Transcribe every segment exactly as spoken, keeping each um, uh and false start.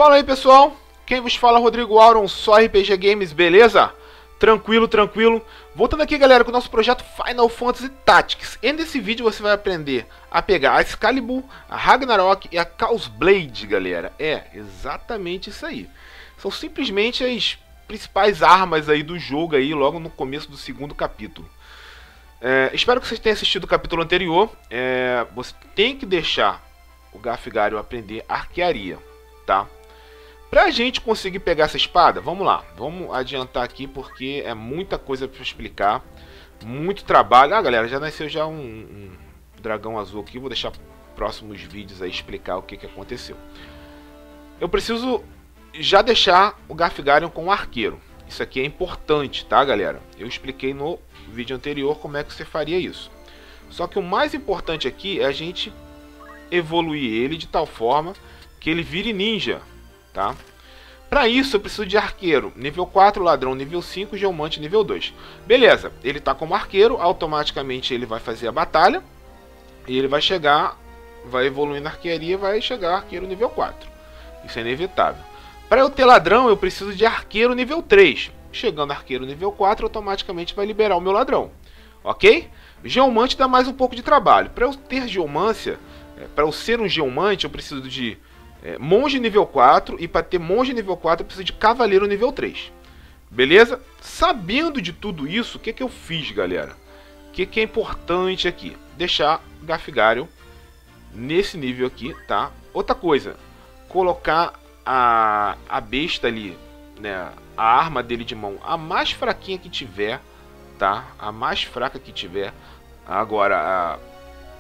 Fala aí, pessoal, quem vos fala é Rodrigo Auron, só R P G Games, beleza? Tranquilo, tranquilo. Voltando aqui, galera, com o nosso projeto Final Fantasy Tactics. E nesse vídeo você vai aprender a pegar a Excalibur, a Ragnarok e a Chaos Blade, galera. É, exatamente isso aí. São simplesmente as principais armas aí do jogo aí, logo no começo do segundo capítulo. É, espero que vocês tenham assistido o capítulo anterior. É, você tem que deixar o Garfigário aprender arquearia, tá? Pra gente conseguir pegar essa espada, vamos lá, vamos adiantar aqui porque é muita coisa para explicar, muito trabalho. Ah, galera, já nasceu já um, um dragão azul aqui, vou deixar próximos vídeos aí explicar o que, que aconteceu. Eu preciso já deixar o Garfigarion com o arqueiro, isso aqui é importante, tá, galera? Eu expliquei no vídeo anterior como é que você faria isso. Só que o mais importante aqui é a gente evoluir ele de tal forma que ele vire ninja. Tá? Para isso eu preciso de arqueiro, nível quatro, ladrão nível cinco, geomante nível dois. Beleza, ele está como arqueiro, automaticamente ele vai fazer a batalha. E ele vai chegar, vai evoluir na arquearia, vai chegar arqueiro nível quatro. Isso é inevitável. Para eu ter ladrão eu preciso de arqueiro nível três. Chegando arqueiro nível quatro, automaticamente vai liberar o meu ladrão. Ok? Geomante dá mais um pouco de trabalho. Para eu ter geomância, para eu ser um geomante eu preciso de É, monge nível quatro, e para ter monge nível quatro eu preciso de cavaleiro nível três. Beleza? Sabendo de tudo isso, o que, que eu fiz, galera? O que, que é importante aqui? Deixar o Garfigarion nesse nível aqui, tá? Outra coisa, colocar a, a besta ali, né? A arma dele de mão, a mais fraquinha que tiver, tá? A mais fraca que tiver. Agora, a...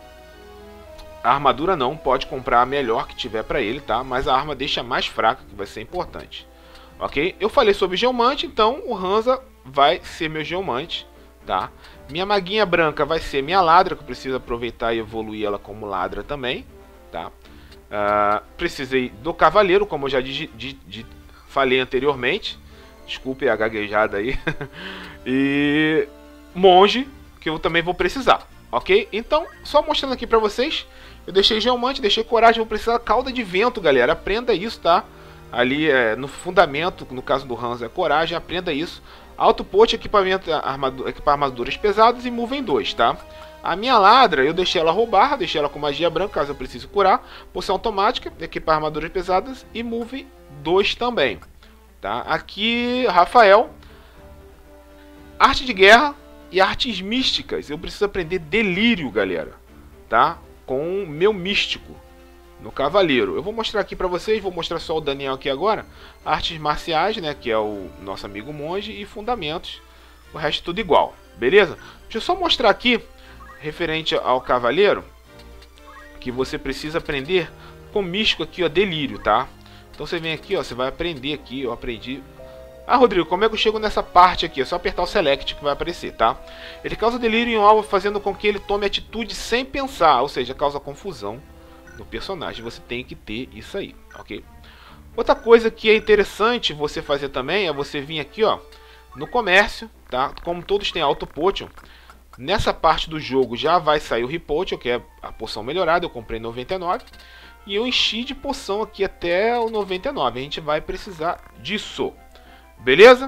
A armadura não, pode comprar a melhor que tiver para ele, tá? Mas a arma deixa mais fraca, que vai ser importante. Ok? Eu falei sobre geomante, então o Hansa vai ser meu geomante, tá? Minha maguinha branca vai ser minha ladra, que eu preciso aproveitar e evoluir ela como ladra também, tá? Uh, precisei do cavaleiro, como eu já di, di, di, falei anteriormente. Desculpe a gaguejada aí. E monge, que eu também vou precisar. Ok? Então, só mostrando aqui pra vocês. Eu deixei geomante, deixei coragem, vou precisar cauda de vento, galera. Aprenda isso, tá? Ali é, no fundamento, no caso do Hansa é coragem, aprenda isso. Autopote, equipamento, armadura, equipar armaduras pesadas e movem dois, tá? A minha ladra, eu deixei ela roubar, deixei ela com magia branca, caso eu precise curar. Poção automática, equipar armaduras pesadas e move dois também, tá? Aqui, Rafael. Arte de guerra e artes místicas. Eu preciso aprender delírio, galera, tá? Com o meu místico no cavaleiro. Eu vou mostrar aqui pra vocês, vou mostrar só o Daniel aqui agora. Artes marciais, né, que é o nosso amigo monge, e fundamentos. O resto tudo igual, beleza? Deixa eu só mostrar aqui, referente ao cavaleiro, que você precisa aprender com místico aqui, ó, delírio, tá? Então você vem aqui, ó, você vai aprender aqui, eu aprendi... Ah, Rodrigo, como é que eu chego nessa parte aqui? É só apertar o Select que vai aparecer, tá? Ele causa delírio em um alvo, fazendo com que ele tome atitude sem pensar, ou seja, causa confusão no personagem. Você tem que ter isso aí, ok? Outra coisa que é interessante você fazer também é você vir aqui, ó, no comércio, tá? Como todos têm Auto Potion, nessa parte do jogo já vai sair o Repotion, que é a poção melhorada. Eu comprei noventa e nove e eu enchi de poção aqui até o noventa e nove. A gente vai precisar disso. Beleza?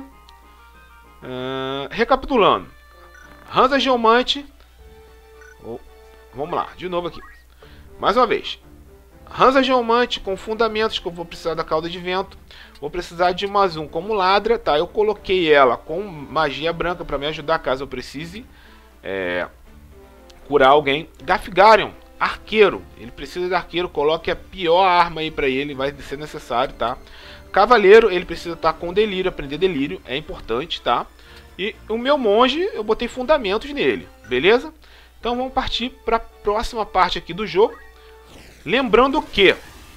Uh, recapitulando. Hansa geomante. Oh, vamos lá, de novo aqui. Mais uma vez. Hansa geomante com fundamentos, que eu vou precisar da cauda de vento. Vou precisar de mais um como ladra, tá? Eu coloquei ela com magia branca para me ajudar caso eu precise é, curar alguém. Garfigarion, arqueiro. Ele precisa de arqueiro. Coloque a pior arma aí para ele, vai ser necessário, tá? Cavaleiro, ele precisa estar com delírio, aprender delírio, é importante, tá? E o meu monge, eu botei fundamentos nele, beleza? Então vamos partir para a próxima parte aqui do jogo. Lembrando que...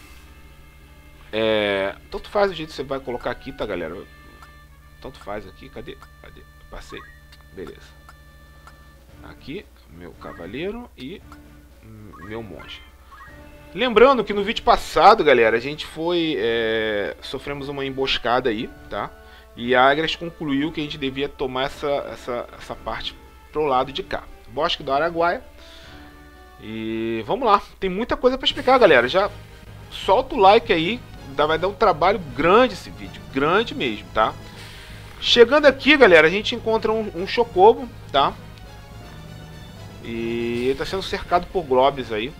É, tanto faz o jeito que você vai colocar aqui, tá, galera? Tanto faz aqui, cadê? Cadê? Passei, beleza. Aqui, meu cavaleiro e meu monge. Lembrando que no vídeo passado, galera, a gente foi... É, sofremos uma emboscada aí, tá? E a Agres concluiu que a gente devia tomar essa, essa, essa parte pro lado de cá. Bosque do Araguaia. E vamos lá. Tem muita coisa pra explicar, galera. Já solta o like aí. vai dar um trabalho grande esse vídeo, grande mesmo, tá? Chegando aqui, galera, a gente encontra um, um chocobo, tá? E ele tá sendo cercado por globes aí.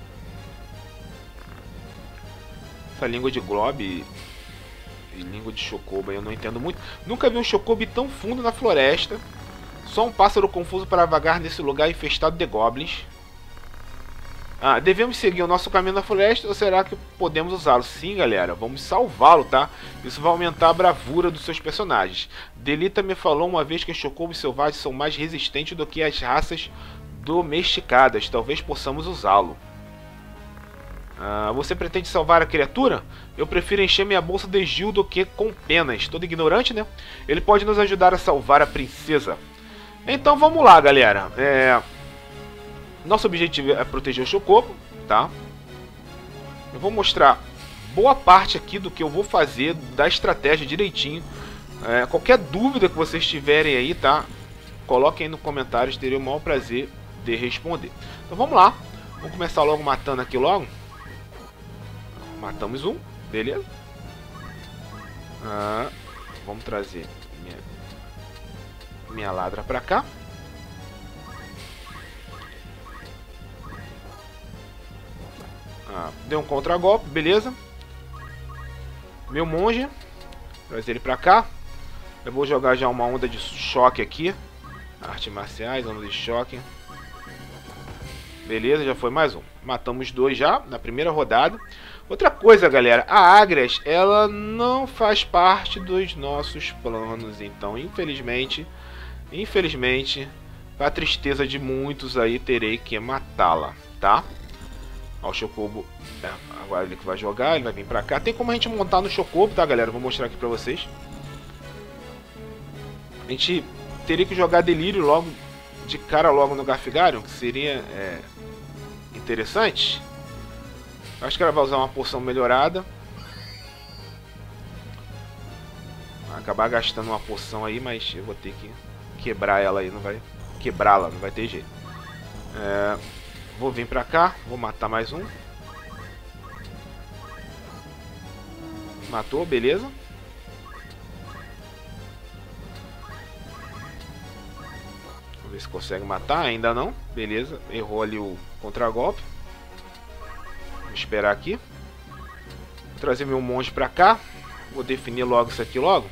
Essa língua de globe e, e língua de chocobo aí eu não entendo muito. Nunca vi um chocobo tão fundo na floresta. Só um pássaro confuso para vagar nesse lugar infestado de goblins. Ah, devemos seguir o nosso caminho na floresta ou será que podemos usá-lo? Sim, galera, vamos salvá-lo, tá? Isso vai aumentar a bravura dos seus personagens. Delita me falou uma vez que os chocobos selvagens são mais resistentes do que as raças domesticadas. Talvez possamos usá-lo. Ah, você pretende salvar a criatura? Eu prefiro encher minha bolsa de Gil do que com penas. Todo ignorante, né? Ele pode nos ajudar a salvar a princesa. Então vamos lá, galera. É... Nosso objetivo é proteger o chocobo, tá? Eu vou mostrar boa parte aqui do que eu vou fazer, da estratégia direitinho. É, qualquer dúvida que vocês tiverem aí, tá? Coloquem aí nos comentários, terei o maior prazer de responder. Então vamos lá. Vamos começar logo matando aqui logo. Matamos um, beleza? Ah, vamos trazer minha, minha ladra pra cá. Ah, deu um contragolpe, beleza. Meu monge. Trazer ele pra cá. Eu vou jogar já uma onda de choque aqui. Artes marciais, onda de choque. Beleza, já foi mais um. Matamos dois já na primeira rodada. Outra coisa, galera. A Agrias, ela não faz parte dos nossos planos. Então, infelizmente, infelizmente, para a tristeza de muitos aí, terei que matá-la, tá? Ó, o chocobo, é, agora ele que vai jogar, ele vai vir pra cá. Tem como a gente montar no chocobo, tá, galera? Vou mostrar aqui pra vocês. A gente teria que jogar delírio logo, de cara logo no Garfigarion, que seria é, interessante. Acho que ela vai usar uma poção melhorada. Vai acabar gastando uma poção aí, mas eu vou ter que quebrar ela aí, não vai... Quebrá-la, não vai ter jeito. É... Vou vir pra cá, vou matar mais um. Matou, beleza. Vamos ver se consegue matar, ainda não. Beleza, errou ali o contragolpe. Vou esperar aqui. Vou trazer meu monge pra cá. Vou definir logo isso aqui logo.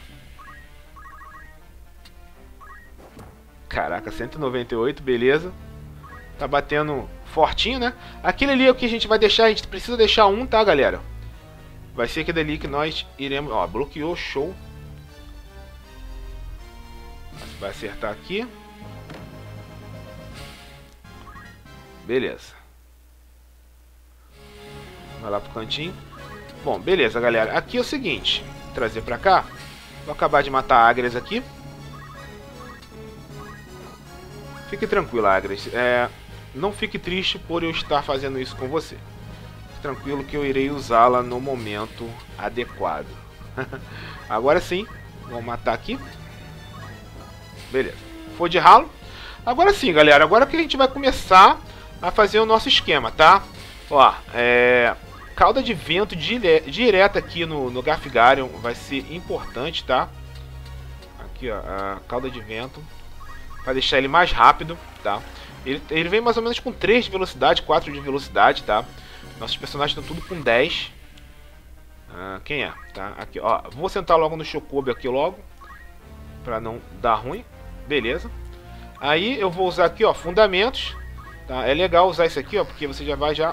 Caraca, cento e noventa e oito, beleza. Tá batendo fortinho, né? Aquele ali é o que a gente vai deixar. A gente precisa deixar um, tá, galera? Vai ser aquele ali que nós iremos... Ó, bloqueou, show. Vai acertar aqui. Beleza. Vai lá pro cantinho. Bom, beleza, galera. Aqui é o seguinte. Vou trazer pra cá. Vou acabar de matar a Agrias aqui. Fique tranquilo, Agrias. É... Não fique triste por eu estar fazendo isso com você. Fique tranquilo que eu irei usá-la no momento adequado. Agora sim, vamos matar aqui. Beleza. Foi de ralo. Agora sim, galera. Agora que a gente vai começar a fazer o nosso esquema, tá? Ó, é... Cauda de vento dire... direta aqui no, no Garfigarion vai ser importante, tá? Aqui, ó, a cauda de vento. Vai deixar ele mais rápido, tá? Ele, ele vem mais ou menos com três de velocidade, quatro de velocidade, tá? Nossos personagens estão tudo com dez. Ah, quem é? Tá? Aqui, ó. Vou sentar logo no chocobo aqui logo. Pra não dar ruim. Beleza. Aí eu vou usar aqui, ó, fundamentos. Tá? É legal usar isso aqui, ó, porque você já vai já...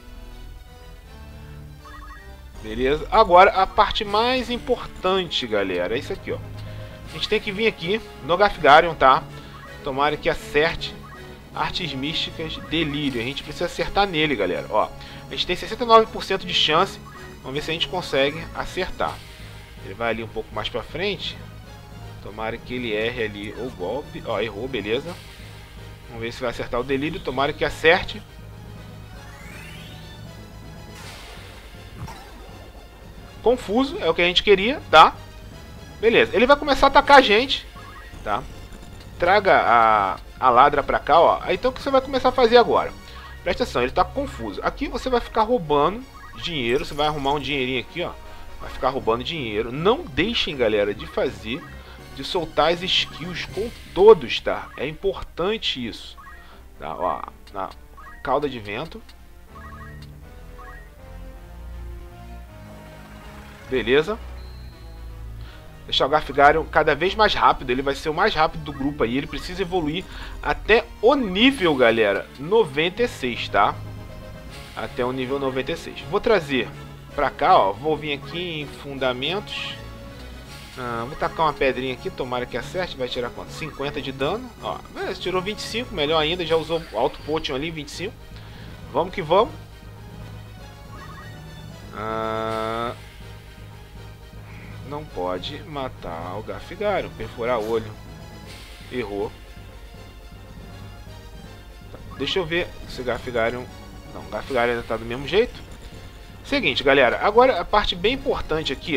Beleza. Agora, a parte mais importante, galera, é isso aqui, ó. A gente tem que vir aqui no Garfigarion, tá? Tomara que acerte. Artes místicas, delírio. A gente precisa acertar nele, galera. Ó, a gente tem sessenta e nove por cento de chance. Vamos ver se a gente consegue acertar. Ele vai ali um pouco mais pra frente. Tomara que ele erre ali o golpe. Ó, errou, beleza. Vamos ver se vai acertar o delírio. Tomara que acerte. Confuso, é o que a gente queria, tá? Beleza, ele vai começar a atacar a gente, tá? Traga a, a ladra pra cá, ó. Então o que você vai começar a fazer agora? Presta atenção, ele tá confuso. Aqui você vai ficar roubando dinheiro. Você vai arrumar um dinheirinho aqui, ó. Vai ficar roubando dinheiro. Não deixem, galera, de fazer, de soltar as skills com todos, tá? É importante isso. Tá? Ó, na cauda de vento. Beleza. Deixar o Garfigarion cada vez mais rápido. Ele vai ser o mais rápido do grupo aí. Ele precisa evoluir até o nível, galera, noventa e seis, tá? Até o nível noventa e seis. Vou trazer pra cá, ó. Vou vir aqui em fundamentos. Ah, vou tacar uma pedrinha aqui. Tomara que acerte. Vai tirar quanto? cinquenta de dano. Ó, tirou vinte e cinco. Melhor ainda. Já usou o Auto Potion ali, vinte e cinco. Vamos que vamos. Ah... Não pode matar o Garfigarion. Perfurar o olho. Errou. Tá, deixa eu ver se o Garfigarion... Não, o Garfigarion ainda tá do mesmo jeito. Seguinte, galera. Agora a parte bem importante aqui.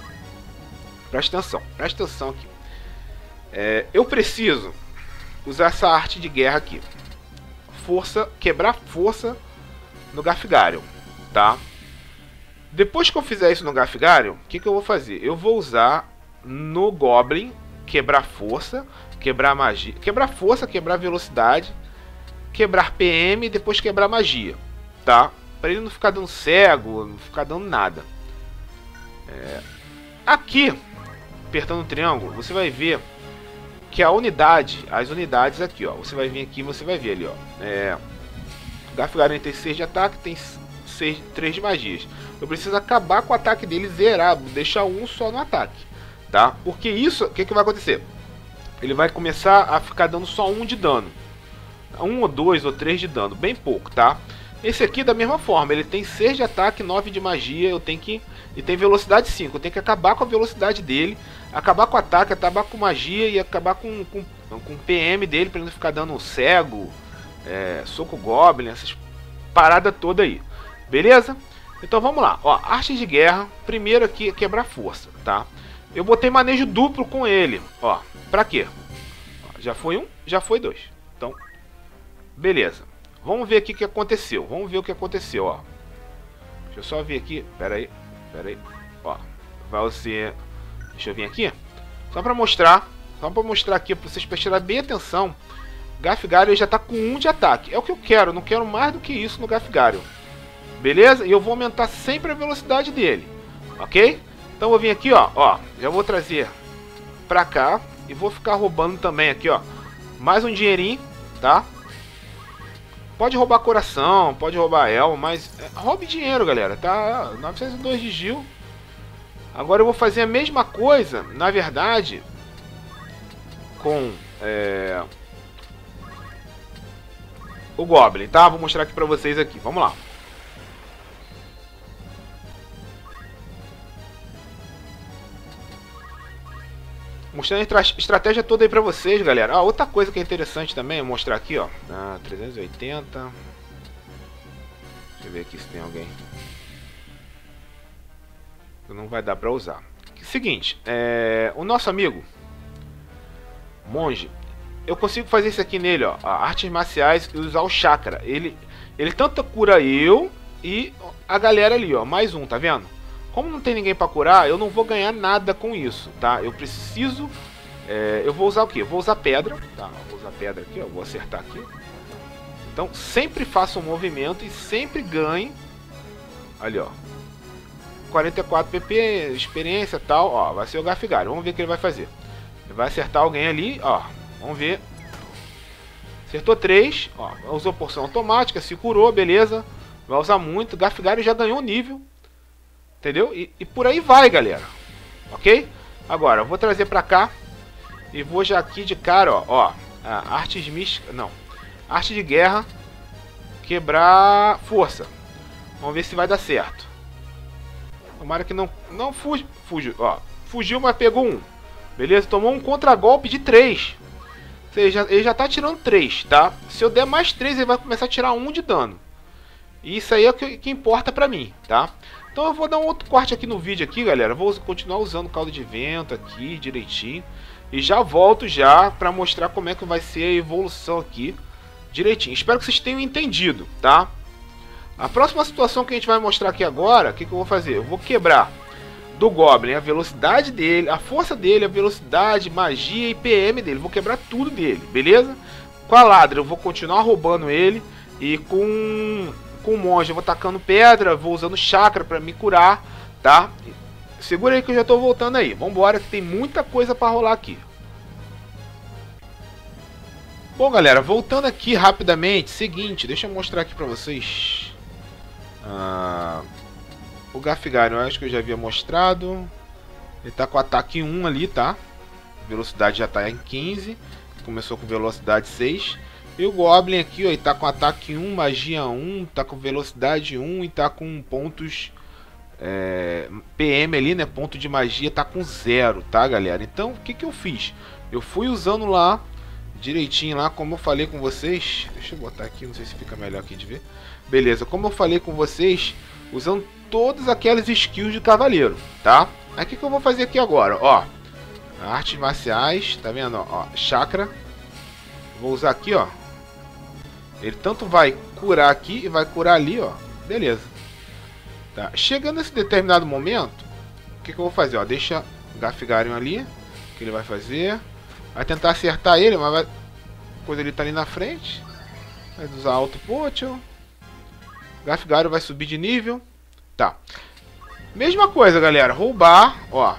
Presta atenção. Presta atenção aqui. É, eu preciso usar essa arte de guerra aqui. Força. Quebrar força no Garfigarion. Tá? Depois que eu fizer isso no Garfigarion, o que, que eu vou fazer? Eu vou usar no Goblin, quebrar força, quebrar magia, quebrar força, quebrar velocidade, quebrar P M e depois quebrar magia, tá? Para ele não ficar dando cego, não ficar dando nada. É... Aqui, apertando o triângulo, você vai ver que a unidade, as unidades aqui, ó, você vai vir aqui, você vai ver ali, ó. É... O Garfigarion tem seis de ataque, tem seis, três de magias. Eu preciso acabar com o ataque dele zerado, deixar um só no ataque, tá? Porque isso, o que, que vai acontecer? Ele vai começar a ficar dando só um de dano. Um ou dois ou três de dano, bem pouco, tá? Esse aqui da mesma forma, ele tem seis de ataque, nove de magia, eu tenho que... E tem velocidade cinco, eu tenho que acabar com a velocidade dele, acabar com o ataque, acabar com magia e acabar com, com, com o P M dele, pra ele não ficar dando cego, é, soco goblin, essas paradas todas aí. Beleza? Então vamos lá, ó, arte de guerra, primeiro aqui quebrar força, tá? Eu botei manejo duplo com ele, ó, pra quê? Ó, já foi um, já foi dois, então, beleza. Vamos ver aqui o que aconteceu, vamos ver o que aconteceu, ó. Deixa eu só ver aqui, pera aí, pera aí, ó, vai ser, deixa eu vir aqui, só pra mostrar, só pra mostrar aqui, pra vocês prestarem bem atenção, Garfigarion já tá com um de ataque, é o que eu quero, não quero mais do que isso no Garfigarion. Beleza? E eu vou aumentar sempre a velocidade dele. Ok? Então eu vou vir aqui, ó. Ó, já vou trazer pra cá. E vou ficar roubando também aqui, ó. Mais um dinheirinho, tá? Pode roubar coração, pode roubar elmo, mas é, roube dinheiro, galera. Tá? novecentos e dois de Gil. Agora eu vou fazer a mesma coisa, na verdade, com é, o Goblin, tá? Vou mostrar aqui pra vocês aqui. Vamos lá. Mostrando a estratégia toda aí pra vocês, galera. Ah, outra coisa que é interessante também é mostrar aqui, ó. Ah, trezentos e oitenta. Deixa eu ver aqui se tem alguém. Não vai dar pra usar. Seguinte, é... o nosso amigo Monge, eu consigo fazer isso aqui nele, ó. Artes marciais e usar o chakra. Ele, ele tanto cura eu e a galera ali, ó. Mais um, tá vendo? Como não tem ninguém para curar, eu não vou ganhar nada com isso, tá? Eu preciso... É, eu vou usar o quê? Eu vou usar pedra, tá? Vou usar pedra aqui, ó. Vou acertar aqui. Então, sempre faça um movimento e sempre ganhe... Ali, ó. quarenta e quatro P P, experiência e tal, ó. Vai ser o Garfigarion. Vamos ver o que ele vai fazer. Ele vai acertar alguém ali, ó. Vamos ver. Acertou três, ó. Usou porção automática, se curou, beleza. Vai usar muito. O Garfigarion já ganhou nível. Entendeu? E, e por aí vai, galera. Ok? Agora, eu vou trazer pra cá. E vou já aqui de cara, ó. Ó, artes místicas. Não. Arte de guerra. Quebrar força. Vamos ver se vai dar certo. Tomara que não... Não fuja. Fugiu, ó. Fugiu, mas pegou um. Beleza? Tomou um contragolpe de três. Ou seja, ele já tá tirando três, tá? Se eu der mais três, ele vai começar a tirar um de dano. E isso aí é o que, que importa pra mim, tá? Então eu vou dar um outro corte aqui no vídeo aqui, galera. Vou continuar usando o caldo de vento aqui direitinho. E já volto já para mostrar como é que vai ser a evolução aqui direitinho. Espero que vocês tenham entendido, tá? A próxima situação que a gente vai mostrar aqui agora, o que, que eu vou fazer? Eu vou quebrar do Goblin, a velocidade dele, a força dele, a velocidade, magia e P M dele. Vou quebrar tudo dele, beleza? Com a Ladra eu vou continuar roubando ele. E com, com o Monge eu vou tacando pedra, vou usando chakra pra me curar, tá? Segura aí que eu já tô voltando aí. Vambora que tem muita coisa pra rolar aqui. Bom, galera, voltando aqui rapidamente, seguinte, deixa eu mostrar aqui pra vocês. Ah, o Gafigarion, eu acho que eu já havia mostrado. Ele tá com ataque um ali, tá? Velocidade já tá em quinze. Começou com velocidade seis. E o Goblin aqui, ó, ele tá com ataque um, magia um, tá com velocidade um e tá com pontos é, P M ali, né? Ponto de magia tá com zero, tá, galera? Então, o que que eu fiz? Eu fui usando lá direitinho lá, como eu falei com vocês. Deixa eu botar aqui, não sei se fica melhor aqui de ver. Beleza, como eu falei com vocês, usando todas aquelas skills de cavaleiro, tá? Aí o que, que eu vou fazer aqui agora, ó. Artes marciais, tá vendo, ó, chakra. Vou usar aqui, ó. Ele tanto vai curar aqui e vai curar ali, ó. Beleza. Tá, chegando nesse determinado momento, o que, que eu vou fazer, ó. Deixa o Gafigarion ali, que ele vai fazer. Vai tentar acertar ele, mas vai... Coisa ele tá ali na frente. Vai usar Auto Potion. Gafigarion vai subir de nível. Tá. Mesma coisa, galera. Roubar, ó.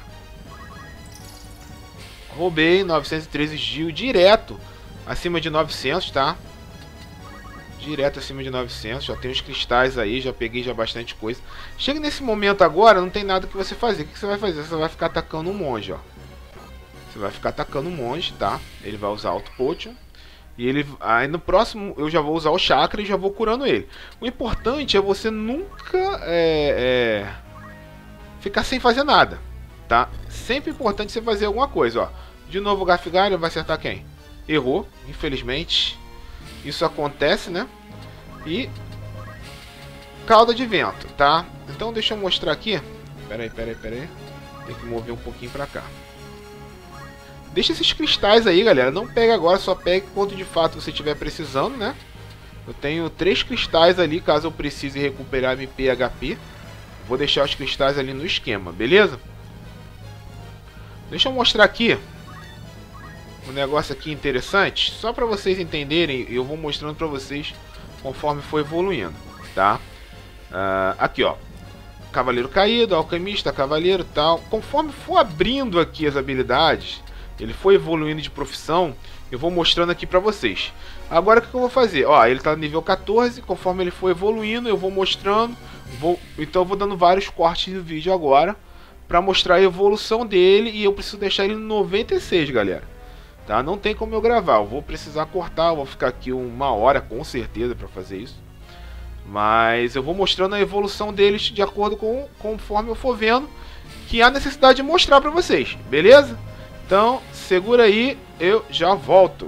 Roubei novecentos e treze Gil direto. Acima de novecentos, tá? Direto acima de novecentos. Já tem os cristais aí. Já peguei já bastante coisa. Chega nesse momento agora, não tem nada que você fazer. O que você vai fazer? Você vai ficar atacando um monge, ó. Você vai ficar atacando um monge, tá? Ele vai usar Auto Potion. E ele, aí no próximo eu já vou usar o chakra e já vou curando ele. O importante é você nunca é, é, ficar sem fazer nada, tá? Sempre importante você fazer alguma coisa, ó. De novo o Gafigarion vai acertar quem? Errou, infelizmente. Isso acontece, né? E cauda de vento, tá? Então deixa eu mostrar aqui. Pera aí, pera aí, pera aí. Tem que mover um pouquinho pra cá. Deixa esses cristais aí, galera. Não pega agora, só pegue quando de fato você estiver precisando, né? Eu tenho três cristais ali, caso eu precise recuperar M P e H P. Vou deixar os cristais ali no esquema, beleza? Deixa eu mostrar aqui um negócio aqui interessante. Só para vocês entenderem, eu vou mostrando para vocês conforme for evoluindo, tá? Uh, aqui, ó. Cavaleiro caído, alquimista, cavaleiro e tal. Conforme for abrindo aqui as habilidades... Ele foi evoluindo de profissão. Eu vou mostrando aqui pra vocês. Agora o que eu vou fazer? Ó, ele tá no nível quatorze. Conforme ele for evoluindo, eu vou mostrando. Vou, então eu vou dando vários cortes no vídeo agora. Pra mostrar a evolução dele. E eu preciso deixar ele no noventa e seis, galera. Tá? Não tem como eu gravar. Eu vou precisar cortar. Eu vou ficar aqui uma hora com certeza pra fazer isso. Mas eu vou mostrando a evolução deles de acordo com conforme eu for vendo que há necessidade de mostrar pra vocês. Beleza? Então, segura aí, eu já volto.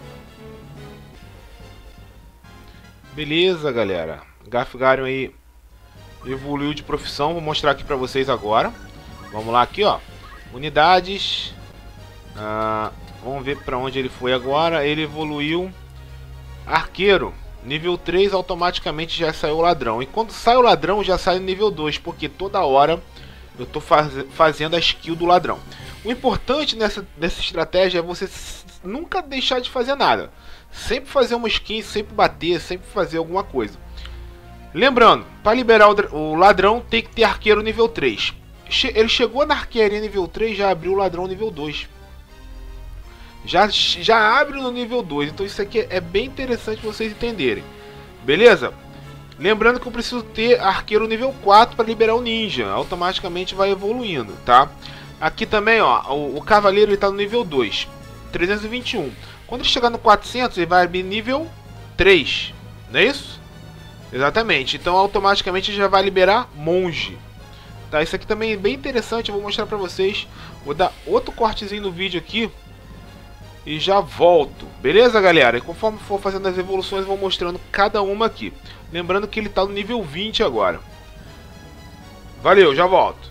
Beleza, galera. Gafigarion aí evoluiu de profissão. Vou mostrar aqui pra vocês agora. Vamos lá aqui, ó. Unidades. Ah, vamos ver pra onde ele foi agora. Ele evoluiu arqueiro. Nível três, automaticamente já saiu o ladrão. E quando sai o ladrão, já sai no nível dois. Porque toda hora eu tô faz fazendo a skill do ladrão. O importante nessa, nessa estratégia é você nunca deixar de fazer nada. Sempre fazer uma skin, sempre bater, sempre fazer alguma coisa. Lembrando, para liberar o, o ladrão tem que ter arqueiro nível três. Che ele chegou na arquearia nível três, já abriu o ladrão nível dois. Já, já abre no nível dois. Então isso aqui é bem interessante vocês entenderem. Beleza? Lembrando que eu preciso ter arqueiro nível quatro para liberar o ninja. Automaticamente vai evoluindo, tá? Aqui também, ó, o, o cavaleiro está no nível dois, trezentos e vinte e um. Quando ele chegar no quatrocentos, ele vai abrir nível três, não é isso? Exatamente, então automaticamente já vai liberar monge. Tá, isso aqui também é bem interessante, eu vou mostrar pra vocês. Vou dar outro cortezinho no vídeo aqui e já volto. Beleza, galera? E conforme for fazendo as evoluções, eu vou mostrando cada uma aqui. Lembrando que ele está no nível vinte agora. Valeu, já volto.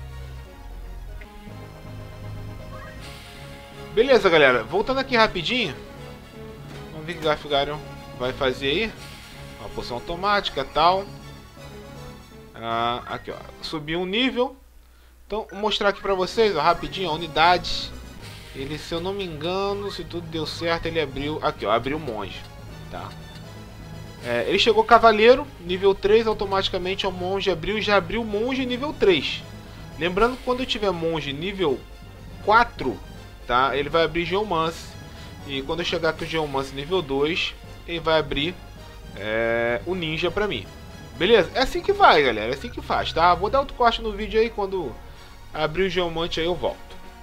Beleza, galera, voltando aqui rapidinho. Vamos ver o que o Gafigarion vai fazer aí. Uma poção automática e tal. Ah, aqui, ó. Subiu um nível. Então, vou mostrar aqui pra vocês, ó, rapidinho, a unidade. Ele, se eu não me engano, se tudo deu certo, ele abriu... Aqui, ó, abriu monge, tá? É, ele chegou cavaleiro, nível três, automaticamente o monge abriu, já abriu monge nível três. Lembrando que quando eu tiver monge nível quatro, tá? Ele vai abrir geomance. E quando eu chegar com o geomance nível dois, ele vai abrir é, o ninja pra mim. Beleza? É assim que vai, galera, é assim que faz, tá? Vou dar outro corte no vídeo aí, quando abrir o geomante aí eu volto.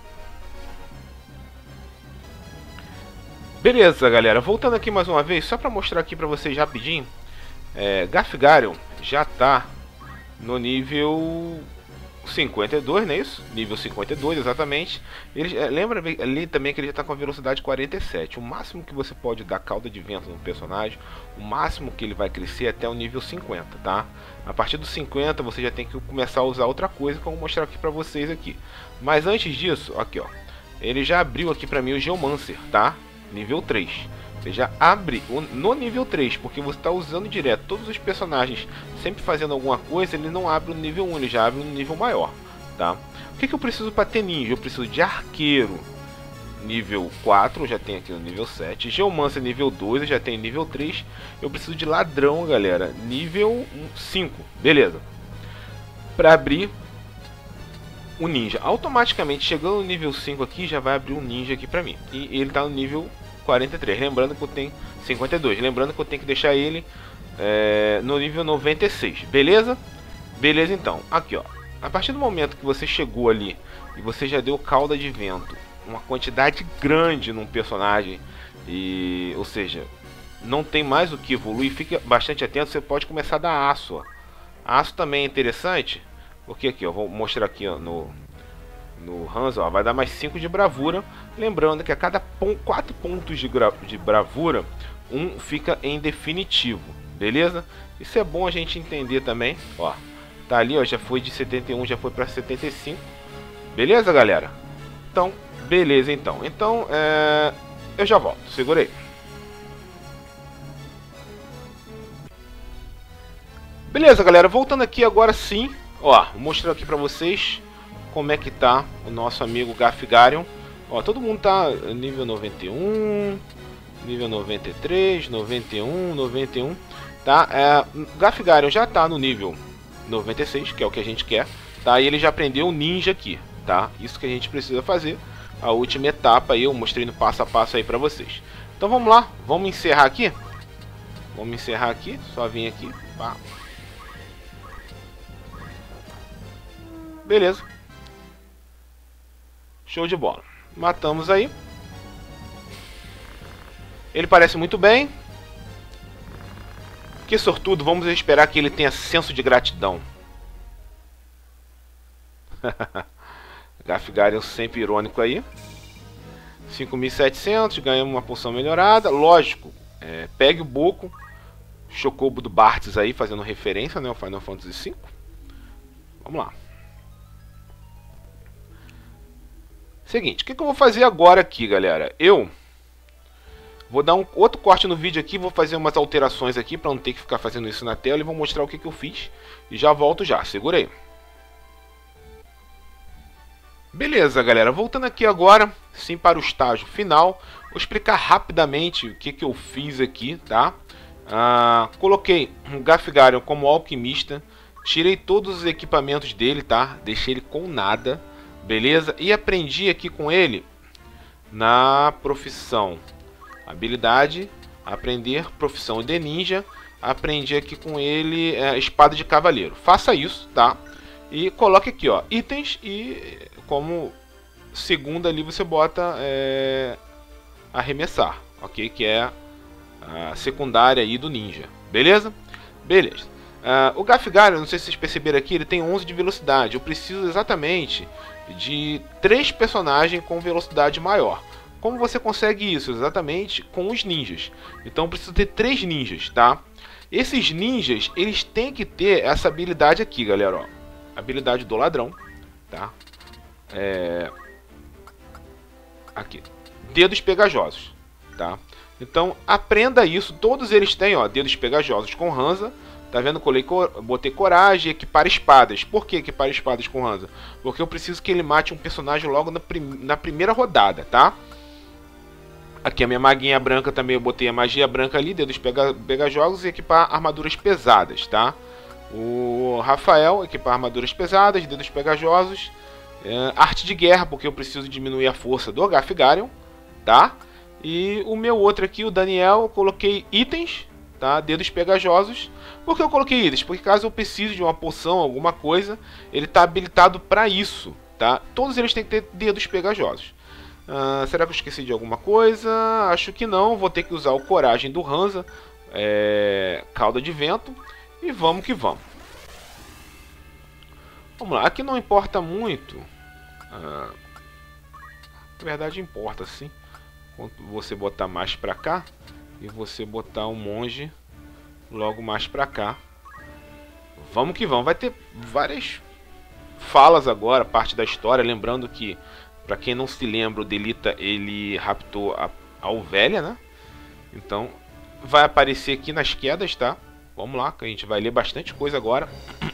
Beleza, galera, voltando aqui mais uma vez, só pra mostrar aqui pra vocês rapidinho. é, Garfgarion já tá no nível cinquenta e dois, não é isso? Nível cinquenta e dois, exatamente. Ele, é, lembra ali também que ele já está com a velocidade quarenta e sete. O máximo que você pode dar cauda de vento no personagem, o máximo que ele vai crescer é até o nível cinquenta, tá? A partir do cinquenta você já tem que começar a usar outra coisa que eu vou mostrar aqui para vocês aqui. Mas antes disso, aqui ó, ele já abriu aqui para mim o Geomancer, tá? Nível três. Você já abre no nível três, porque você está usando direto. Todos os personagens sempre fazendo alguma coisa, ele não abre no nível um, ele já abre no nível maior, tá? O que, que eu preciso para ter ninja? Eu preciso de arqueiro nível quatro, eu já tenho aqui no nível sete. Geomancer nível dois, eu já tenho nível três. Eu preciso de ladrão, galera, nível cinco, beleza. Para abrir o ninja, automaticamente chegando no nível cinco aqui, já vai abrir um ninja aqui para mim. E ele está no nível quarenta e três, lembrando que eu tenho cinquenta e dois, lembrando que eu tenho que deixar ele é, no nível noventa e seis, beleza? Beleza, então, aqui ó, a partir do momento que você chegou ali e você já deu cauda de vento, uma quantidade grande num personagem, e, ou seja, não tem mais o que evoluir, fique bastante atento, você pode começar a dar aço, ó. Aço também é interessante, porque aqui ó, vou mostrar aqui ó, no no Hanzo, ó, vai dar mais cinco de bravura. Lembrando que a cada quatro pontos de, de bravura, um fica em definitivo, beleza? Isso é bom a gente entender também, ó. Tá ali, ó, já foi de setenta e um, já foi para setenta e cinco. Beleza, galera? Então, beleza então. Então, é... eu já volto, segurei. Beleza, galera, voltando aqui agora sim, ó, vou mostrar aqui para vocês como é que tá o nosso amigo Garfgarion. Ó, todo mundo tá nível noventa e um, nível noventa e três, noventa e um, noventa e um, tá? É, Garfgarion já tá no nível noventa e seis, que é o que a gente quer, tá? E ele já aprendeu o ninja aqui, tá? Isso que a gente precisa fazer. A última etapa aí, eu mostrei no passo a passo aí pra vocês. Então vamos lá, vamos encerrar aqui. Vamos encerrar aqui, só vir aqui, pá. Beleza. Show de bola. Matamos aí. Ele parece muito bem. Que sortudo. Vamos esperar que ele tenha senso de gratidão. Garfgarion sempre irônico aí. cinco mil e setecentos. Ganhamos uma poção melhorada. Lógico. É, pegue o Boco. Chocobo do Bartz aí. Fazendo referência, né, ao Final Fantasy cinco. Vamos lá. Seguinte, o que, que eu vou fazer agora aqui, galera? Eu vou dar um outro corte no vídeo aqui, vou fazer umas alterações aqui para não ter que ficar fazendo isso na tela e vou mostrar o que, que eu fiz e já volto já, segura aí. Beleza, galera, voltando aqui agora, sim, para o estágio final, vou explicar rapidamente o que, que eu fiz aqui, tá? Ah, coloquei um Garfgarion como alquimista, tirei todos os equipamentos dele, tá? Deixei ele com nada. Beleza? E aprendi aqui com ele na profissão habilidade, aprender profissão de ninja. Aprendi aqui com ele é, espada de cavaleiro. Faça isso, tá? E coloque aqui, ó, itens e como segunda ali você bota é, arremessar, ok? Que é a secundária aí do ninja. Beleza? Beleza. Uh, o Garfgarion, não sei se vocês perceberam aqui, ele tem onze de velocidade. Eu preciso exatamente de três personagens com velocidade maior. Como você consegue isso? Exatamente com os ninjas. Então eu preciso ter três ninjas, tá? Esses ninjas, eles têm que ter essa habilidade aqui, galera, ó. Habilidade do ladrão, tá? É... Aqui. Dedos pegajosos, tá? Então aprenda isso. Todos eles têm, ó, dedos pegajosos com Hanzo. Tá vendo? Colei, botei coragem, equipar espadas. Por que equipar espadas com Hansa? Porque eu preciso que ele mate um personagem logo na, prim na primeira rodada, tá? Aqui a minha maguinha branca também, eu botei a magia branca ali, dedos pega, pegajosos e equipar armaduras pesadas, tá? O Rafael, equipar armaduras pesadas, dedos pegajosos, é, arte de guerra, porque eu preciso diminuir a força do Gafigarion, tá? E o meu outro aqui, o Daniel, eu coloquei itens, tá? Dedos pegajosos. Por que eu coloquei itens? Porque caso eu precise de uma poção, alguma coisa, ele está habilitado para isso, tá? Todos eles têm que ter dedos pegajosos. Uh, será que eu esqueci de alguma coisa? Acho que não. Vou ter que usar o Coragem do Hansa, é, Cauda de Vento, e vamos que vamos. Vamos lá. Aqui não importa muito. Uh, na verdade importa sim. Quando você botar mais pra cá e você botar um monge logo mais pra cá. Vamos que vamos. Vai ter várias falas agora, parte da história. Lembrando que, pra quem não se lembra, o Delita ele raptou a, a ovelha, né? Então vai aparecer aqui nas quedas, tá? Vamos lá, que a gente vai ler bastante coisa agora.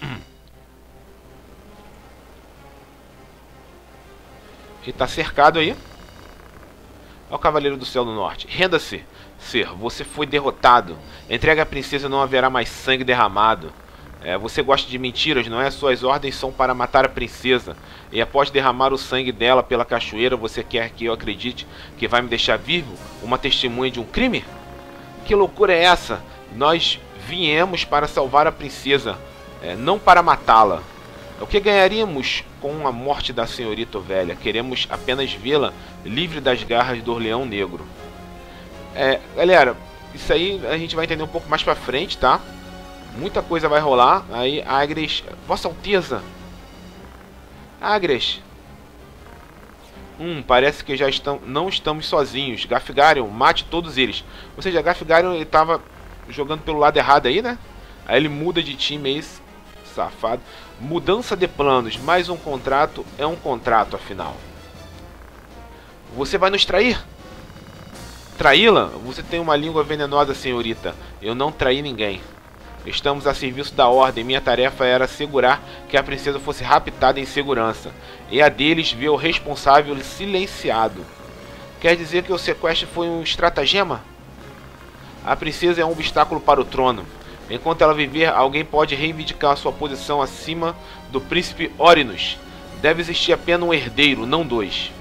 Ele tá cercado aí. Olha o Cavaleiro do Céu do Norte. Renda-se, ser. Você foi derrotado. Entregue a princesa, não haverá mais sangue derramado. É, você gosta de mentiras, não é? Suas ordens são para matar a princesa. E após derramar o sangue dela pela cachoeira, você quer que eu acredite que vai me deixar vivo? Uma testemunha de um crime? Que loucura é essa? Nós viemos para salvar a princesa, é, não para matá-la. O que ganharíamos com a morte da senhorita Ovelha? Queremos apenas vê-la livre das garras do Orleão Negro. É, galera, isso aí a gente vai entender um pouco mais pra frente, tá? Muita coisa vai rolar. Aí, Agres, Vossa Alteza. Agres. Hum, parece que já estão, não estamos sozinhos. Gafigarion, mate todos eles. Ou seja, Gafigarion ele tava jogando pelo lado errado aí, né? Aí ele muda de time aí, safado. Mudança de planos, mais um contrato é um contrato, afinal. Você vai nos trair? Traí-la? Você tem uma língua venenosa, senhorita. Eu não traí ninguém. Estamos a serviço da ordem. Minha tarefa era assegurar que a princesa fosse raptada em segurança. E a deles ver o responsável silenciado. Quer dizer que o sequestro foi um estratagema? A princesa é um obstáculo para o trono. Enquanto ela viver, alguém pode reivindicar sua posição acima do príncipe Orinus. Deve existir apenas um herdeiro, não dois.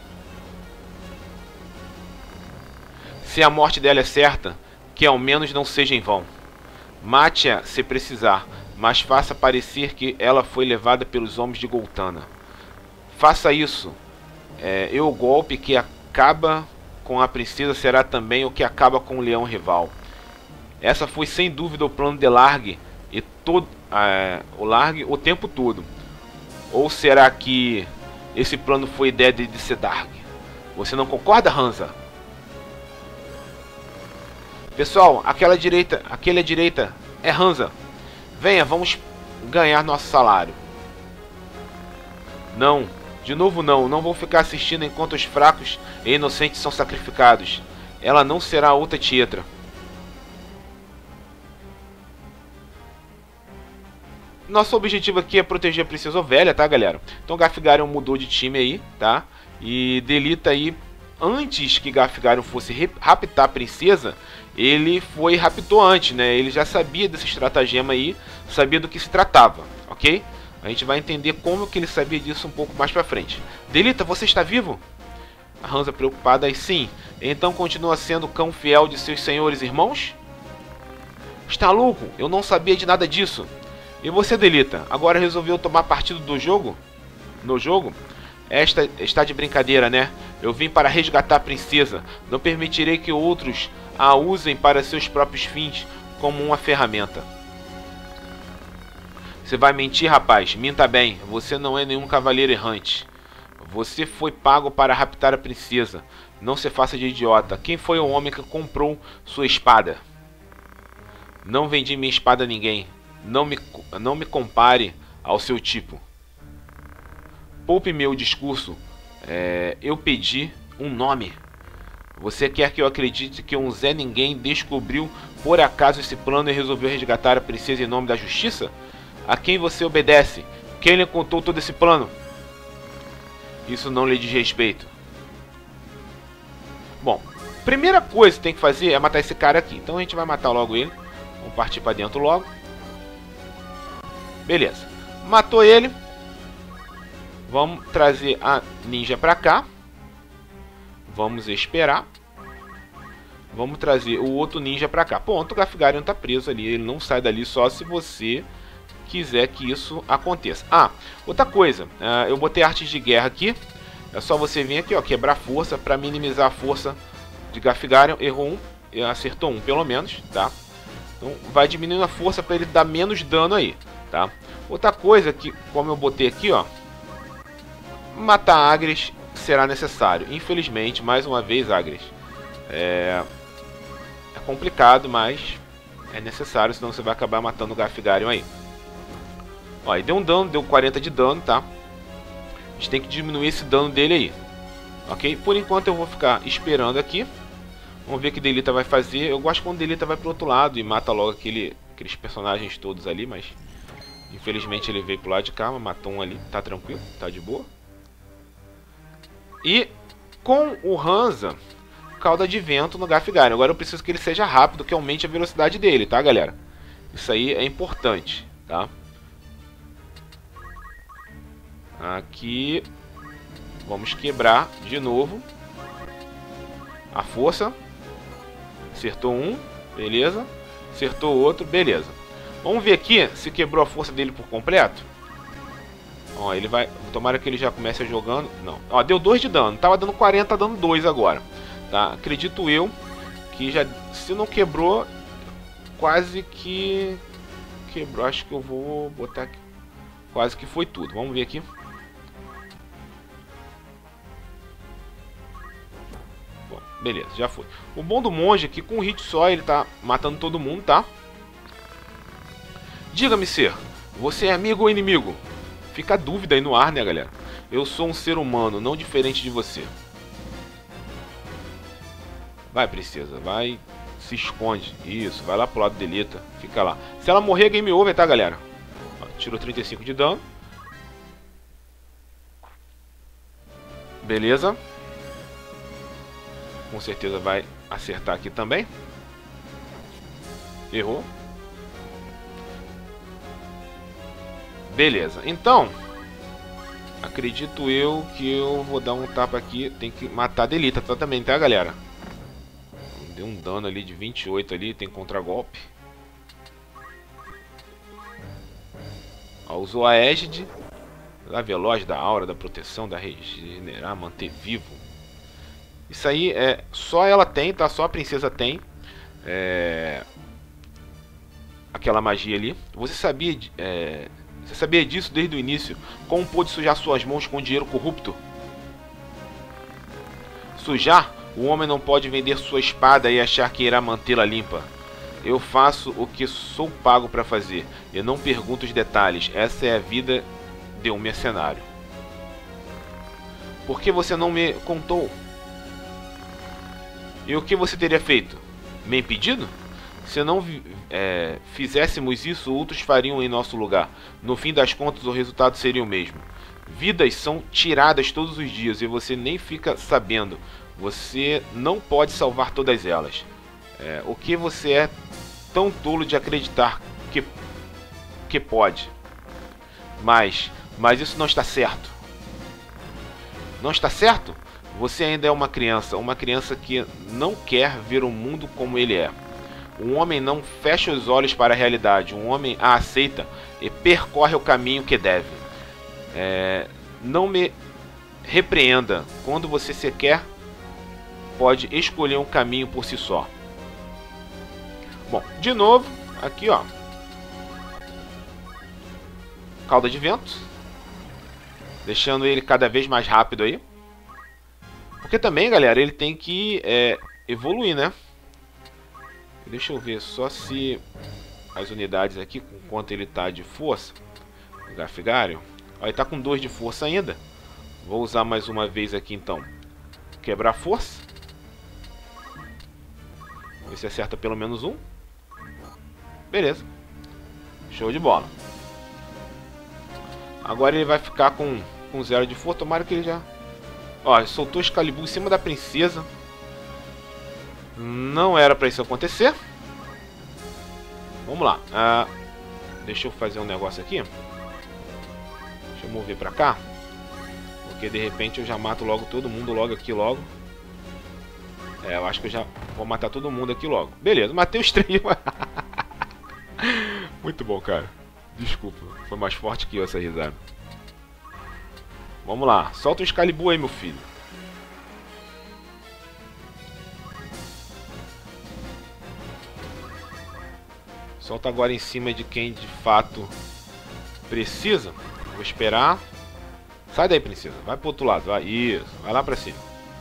Se a morte dela é certa, que ao menos não seja em vão. Mate-a se precisar, mas faça parecer que ela foi levada pelos homens de Goltana. Faça isso. É, e o golpe que acaba com a princesa será também o que acaba com o leão rival. Essa foi sem dúvida o plano de Largue e todo é, o Largue o tempo todo. Ou será que esse plano foi ideia de Sedarg? Você não concorda, Hansa? Pessoal, aquela direita, aquele à direita é Hansa. Venha, vamos ganhar nosso salário. Não, de novo não. Não vou ficar assistindo enquanto os fracos e inocentes são sacrificados. Ela não será outra Tietra. Nosso objetivo aqui é proteger a princesa Ovelha, tá, galera? Então Gafigarion mudou de time aí, tá? E Delita aí, antes que Gafigarion fosse raptar a princesa, ele foi raptou antes, né? Ele já sabia desse estratagema aí, sabia do que se tratava, ok? A gente vai entender como que ele sabia disso um pouco mais pra frente. Delita, você está vivo? A Hansa preocupada aí, sim. Então continua sendo cão fiel de seus senhores irmãos? Está louco? Eu não sabia de nada disso. E você, Delita, agora resolveu tomar partido do jogo? No jogo? Esta está de brincadeira, né? Eu vim para resgatar a princesa. Não permitirei que outros a usem para seus próprios fins como uma ferramenta. Você vai mentir, rapaz? Minta bem. Você não é nenhum cavaleiro errante. Você foi pago para raptar a princesa. Não se faça de idiota. Quem foi o homem que comprou sua espada? Não vendi minha espada a ninguém. Não me, não me compare ao seu tipo. Poupe meu discurso. É, eu pedi um nome. Você quer que eu acredite que um Zé Ninguém descobriu por acaso esse plano e resolveu resgatar a princesa em nome da justiça? A quem você obedece? Quem lhe contou todo esse plano? Isso não lhe diz respeito. Bom, primeira coisa que tem que fazer é matar esse cara aqui. Então a gente vai matar logo ele. Vamos partir para dentro logo. Beleza. Matou ele. Vamos trazer a ninja para cá. Vamos esperar. Vamos trazer o outro ninja para cá. Ponto, o Gafigarion tá preso ali. Ele não sai dali só se você quiser que isso aconteça. Ah, outra coisa. Uh, eu botei artes de guerra aqui. É só você vir aqui, ó, quebrar força para minimizar a força de Gafigarion. Errou um, acertou um pelo menos, tá? Então vai diminuindo a força para ele dar menos dano aí, tá? Outra coisa que, como eu botei aqui, ó, matar Agres será necessário. Infelizmente, mais uma vez, Agres, é, é complicado, mas é necessário, senão você vai acabar matando o Gafigarion aí. Ó, e deu um dano, deu quarenta de dano, tá? A gente tem que diminuir esse dano dele aí, ok? Por enquanto eu vou ficar esperando aqui. Vamos ver o que Delita vai fazer. Eu gosto quando Delita vai pro outro lado e mata logo aquele, aqueles personagens todos ali, mas infelizmente ele veio pro lado de cá, matou um ali. Tá tranquilo, tá de boa. E com o Hansa, cauda de vento no Gafigarion. Agora eu preciso que ele seja rápido, que aumente a velocidade dele, tá, galera? Isso aí é importante, tá? Aqui vamos quebrar de novo a força. Acertou um, beleza. Acertou outro, beleza. Vamos ver aqui se quebrou a força dele por completo. Ó, ele vai... Tomara que ele já comece jogando. Não. Ó, deu dois de dano. Tava dando quarenta, tá dando dois agora. Tá? Acredito eu que já... Se não quebrou, quase que... Quebrou. Acho que eu vou botar aqui. Quase que foi tudo. Vamos ver aqui. Bom, beleza, já foi. O bom do monge aqui, com um hit só, ele tá matando todo mundo, tá? Diga-me, ser, você é amigo ou inimigo? Fica a dúvida aí no ar, né, galera? Eu sou um ser humano, não diferente de você. Vai, princesa, vai. Se esconde. Isso, vai lá pro lado delita. Fica lá. Se ela morrer, game over, tá, galera? Ó, tirou trinta e cinco de dano. Beleza. Com certeza vai acertar aqui também. Errou. Beleza, então acredito eu que eu vou dar um tapa aqui. Tem que matar a Delita tá, também, tá, galera? Deu um dano ali de vinte e oito ali. Tem contragolpe. Ó, usou a Égide da Veloz, da Aura, da Proteção, da Regenerar, Manter Vivo. Isso aí é só ela tem, tá? Só a princesa tem. É... Aquela magia ali. Você sabia... É... Você sabia disso desde o início? Como pôde sujar suas mãos com dinheiro corrupto? Sujar? O homem não pode vender sua espada e achar que irá mantê-la limpa. Eu faço o que sou pago para fazer. Eu não pergunto os detalhes. Essa é a vida de um mercenário. Por que você não me contou? E o que você teria feito? Me impedido? Se não é, fizéssemos isso, outros fariam em nosso lugar. No fim das contas, o resultado seria o mesmo. Vidas são tiradas todos os dias e você nem fica sabendo. Você não pode salvar todas elas. É, o que você é tão tolo de acreditar que, que pode? Mas, mas isso não está certo. Não está certo? Você ainda é uma criança, uma criança que não quer ver o mundo como ele é. Um homem não fecha os olhos para a realidade, um homem a aceita e percorre o caminho que deve. É, não me repreenda quando você sequer pode escolher um caminho por si só. Bom, de novo, aqui ó, cauda de vento, deixando ele cada vez mais rápido aí. Porque também, galera, ele tem que é, evoluir, né? Deixa eu ver só se as unidades aqui, com quanto ele tá de força. O Gafigarion. Ó, ele tá com dois de força ainda. Vou usar mais uma vez aqui então. Quebrar força. ver se acerta pelo menos um. Beleza. Show de bola. Agora ele vai ficar com, com zero de força. Tomara que ele já... Ó, ele soltou o Excalibur em cima da princesa. Não era pra isso acontecer. Vamos lá. Ah, deixa eu fazer um negócio aqui. Deixa eu mover pra cá. Porque de repente eu já mato logo todo mundo logo aqui logo. É, eu acho que eu já vou matar todo mundo aqui logo. Beleza, matei os três. Muito bom, cara. Desculpa, foi mais forte que eu essa risada. Vamos lá, solta o Excalibur aí, meu filho. Solta agora em cima de quem de fato precisa. Vou esperar. Sai daí, princesa. Vai pro outro lado. Vai. Isso. Vai lá pra cima.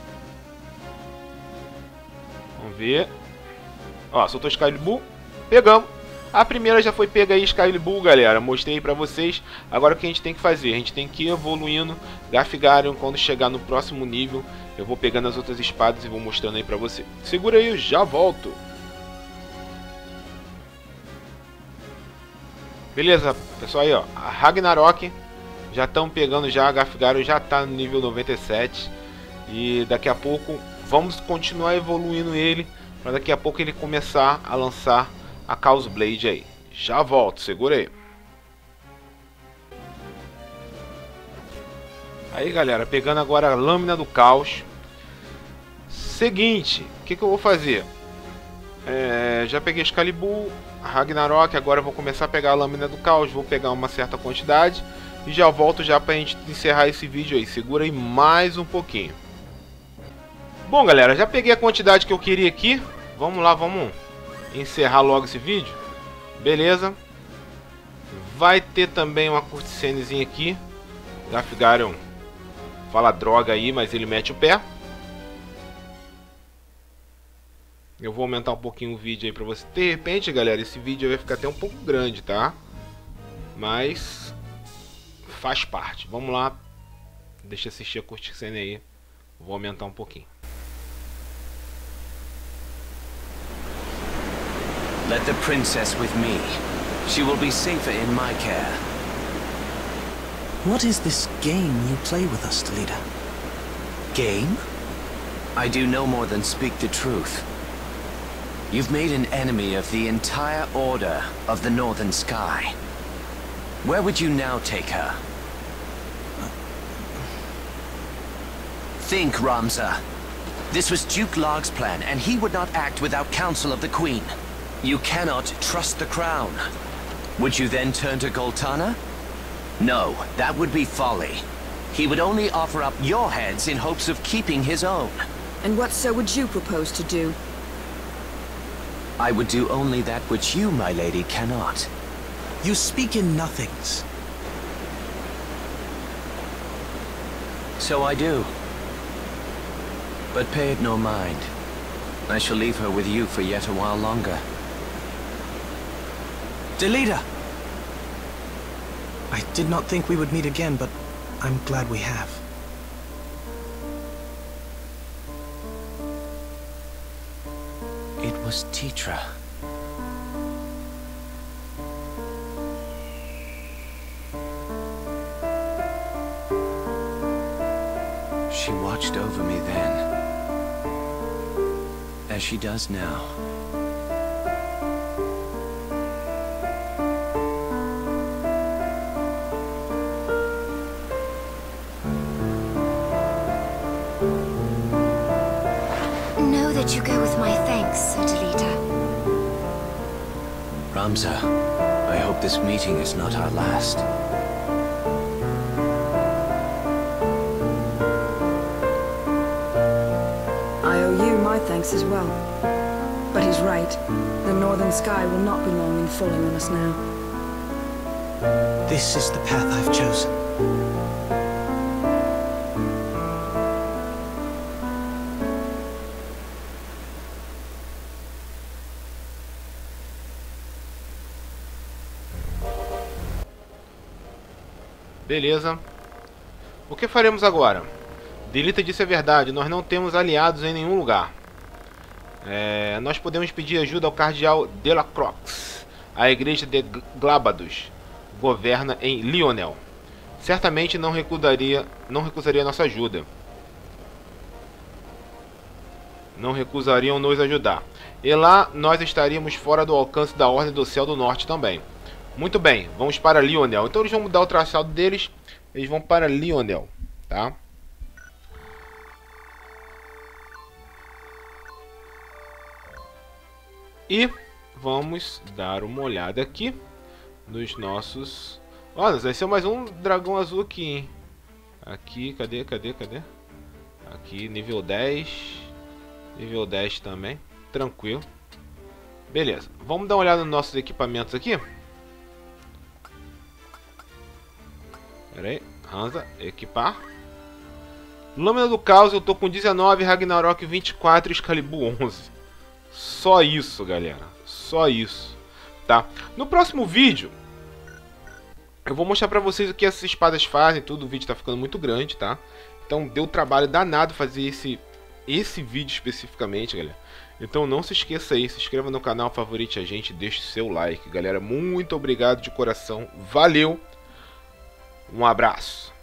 Vamos ver. Ó, soltou o Excalibur. Pegamos. A primeira já foi pega aí, Excalibur, galera. Mostrei pra vocês. Agora o que a gente tem que fazer? A gente tem que ir evoluindo. Garfigarion, quando chegar no próximo nível, eu vou pegando as outras espadas e vou mostrando aí pra você. Segura aí, eu já volto. Beleza, pessoal aí, ó. A Ragnarok. Já estão pegando já. A Garfigarion já tá no nível noventa e sete. E daqui a pouco vamos continuar evoluindo ele. Pra daqui a pouco ele começar a lançar a Chaos Blade aí. Já volto, segura aí. Aí, galera, pegando agora a Lâmina do Caos. Seguinte, o que, que eu vou fazer? É, já peguei Excalibur, Ragnarok, agora eu vou começar a pegar a Lâmina do Caos. Vou pegar uma certa quantidade e já volto já pra gente encerrar esse vídeo aí. Segura aí mais um pouquinho. Bom, galera, já peguei a quantidade que eu queria aqui. Vamos lá, vamos encerrar logo esse vídeo. Beleza. Vai ter também uma cutscenezinha aqui. Garfigarion fala droga aí, mas ele mete o pé. Eu vou aumentar um pouquinho o vídeo aí pra você. De repente, galera, esse vídeo vai ficar até um pouco grande, tá? Mas faz parte. Vamos lá. Deixa eu assistir a cutscene aí. Vou aumentar um pouquinho. Let the princess with me. She will be safer in my care. What is this game you play with us, Delita? Game? I do no more than speak the truth. You've made an enemy of the entire Order of the Northern Sky. Where would you now take her? Think, Ramza. This was Duke Larg's plan, and he would not act without counsel of the Queen. You cannot trust the crown. Would you then turn to Goltana? No, that would be folly. He would only offer up your heads in hopes of keeping his own. And what so would you propose to do? I would do only that which you, my lady, cannot. You speak in nothings. So I do. But pay it no mind. I shall leave her with you for yet a while longer. Delita! I did not think we would meet again, but I'm glad we have. It was Tetra. She watched over me then, as she does now. Know that you go with my thanks, Sir Delita. Ramza, I hope this meeting is not our last. I owe you my thanks as well. But he's right. The Northern Sky will not be long in falling on us now. This is the path I've chosen. Beleza. O que faremos agora? Delita disse a verdade, nós não temos aliados em nenhum lugar. É, nós podemos pedir ajuda ao cardeal Delacroix. A igreja de Glábados governa em Lionel. Certamente não recusaria, não recusaria nossa ajuda. Não recusariam nos ajudar. E lá nós estaríamos fora do alcance da Ordem do Céu do Norte também. Muito bem, vamos para Lionel. Então eles vão mudar o traçado deles. Eles vão para Lionel, tá? E vamos dar uma olhada aqui nos nossos... Olha, vai ser mais um dragão azul aqui, hein? Aqui, cadê, cadê, cadê? Aqui, nível dez. Nível dez também. Tranquilo. Beleza. Vamos dar uma olhada nos nossos equipamentos aqui. Pera aí. Hansa, equipar. Lâmina do Caos, eu tô com dezenove, Ragnarok vinte e quatro e Excalibur onze. Só isso, galera. Só isso. Tá? No próximo vídeo, eu vou mostrar pra vocês o que essas espadas fazem. Tudo, o vídeo tá ficando muito grande, tá? Então deu trabalho danado fazer esse, esse vídeo especificamente, galera. Então não se esqueça aí, se inscreva no canal, favorite a gente, deixe seu like. Galera, muito obrigado de coração. Valeu. Um abraço.